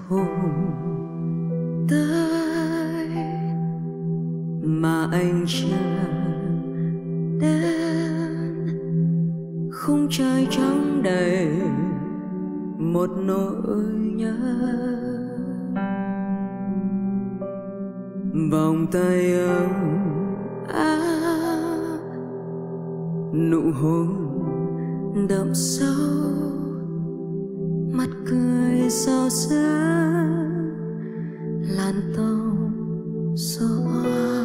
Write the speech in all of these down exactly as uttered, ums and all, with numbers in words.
hôm tới mà anh chưa đến, khung trời trắng đầy một nỗi nhớ. Vòng tay ấm áp, nụ hôn đậm sâu, mắt cười sao xưa làn tóc xõa.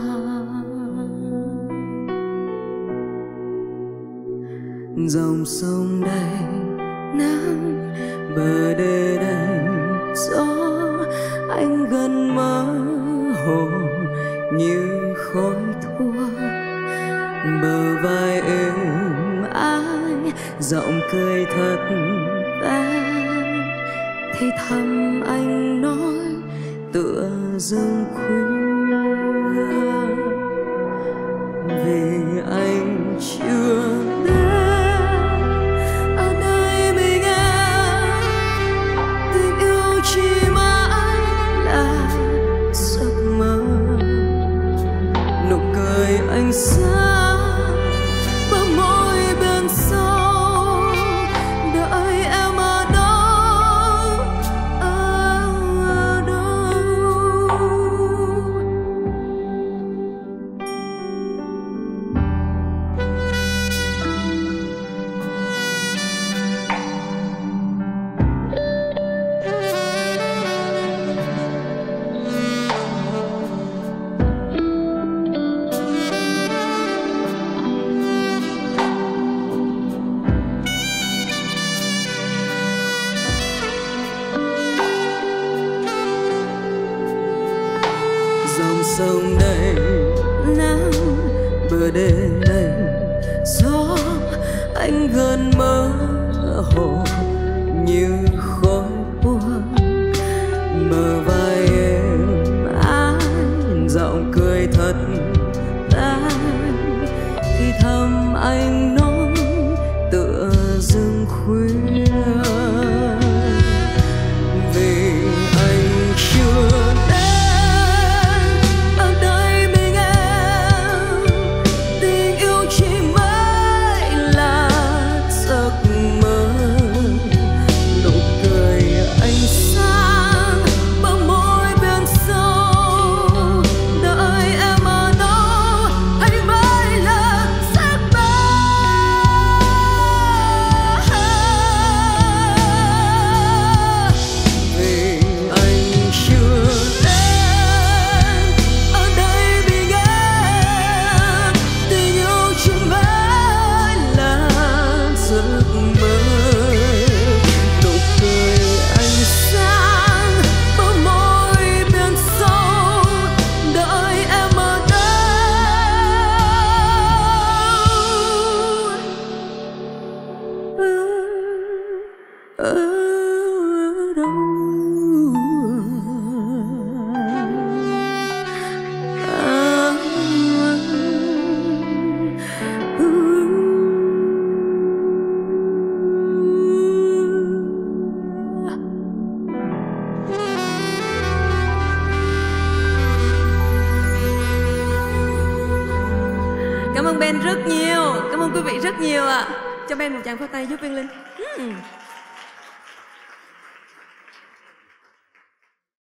Dòng sông đầy nắng, bờ đê đầy gió, anh gần mơ hồ như khói thuốc. Bờ vai êm ái, giọng cười thật êm, thì thầm anh nói tựa rừng khuya. Vì anh chưa đến, ở đây mình em, tình yêu chỉ mãi là giấc mơ. Nụ cười anh sáng, bờ môi bên sau, đợi em ở đâu, ở đâu. Dòng sông đầy nắng, bờ đê đầy gió, anh gần mơ hồ như khói buông. Bờ vai êm ái, giọng cười thật tan, thì thầm anh nói tựa rừng khuya. Vì anh chưa đến, ở đây mình em, tình yêu chỉ mãi là giấc mơ. Nụ cười anh sáng, bờ môi bên sâu, đợi em ở đó, anh mới là giấc mơ. Vì anh chưa đến, ở đây mình em, tình yêu chỉ mãi là giấc mơ. Nụ cười anh sáng, bờ môi bên sâu, đợi em ở đâu, ở đâu. Cảm ơn Ben rất nhiều, cảm ơn quý vị rất nhiều ạ. Cho Ben một tràng pháo tay giúp Viên Linh. Hmm.